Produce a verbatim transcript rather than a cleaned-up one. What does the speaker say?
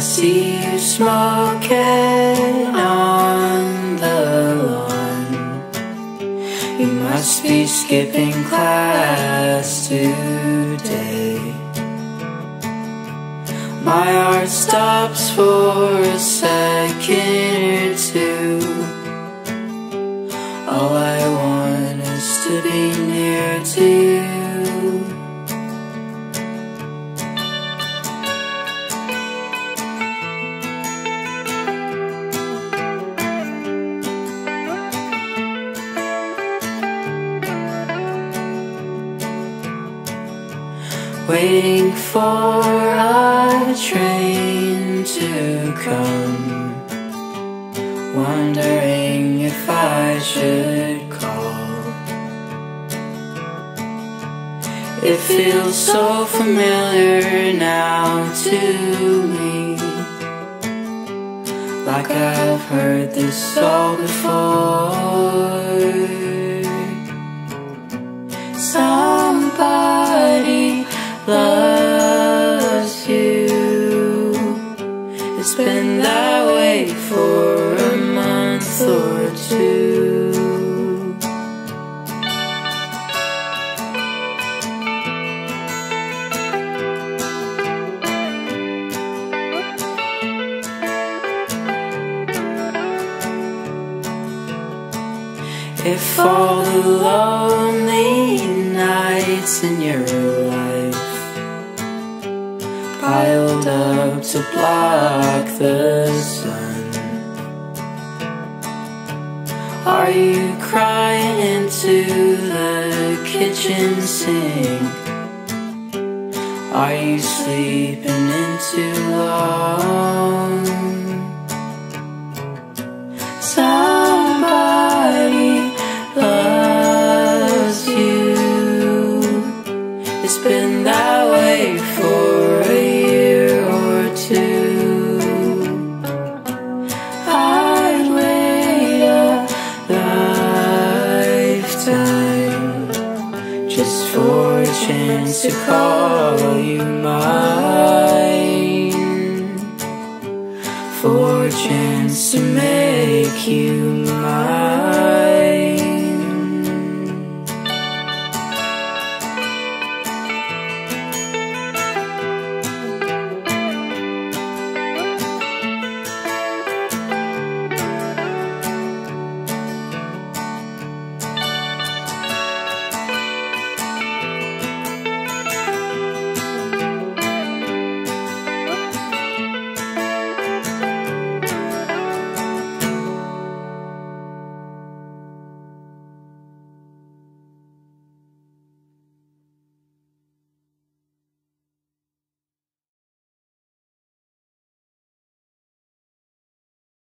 see you smoking on the lawn. You must be skipping class today. My heart stops for a second or two. All I want is to be near to you. Waiting for a train to come, wondering if I should call. It feels so familiar now to me, like I've heard this all before. Somebody loves you. It's been that way for a month or two. If all the lonely nights in your life piled up to block the sun, are you crying into the kitchen sink? Are you sleeping in too long? Somebody loves you. It's been that way for a year or two. I'd wait a lifetime just for a chance to call you mine, for a chance to make you mine.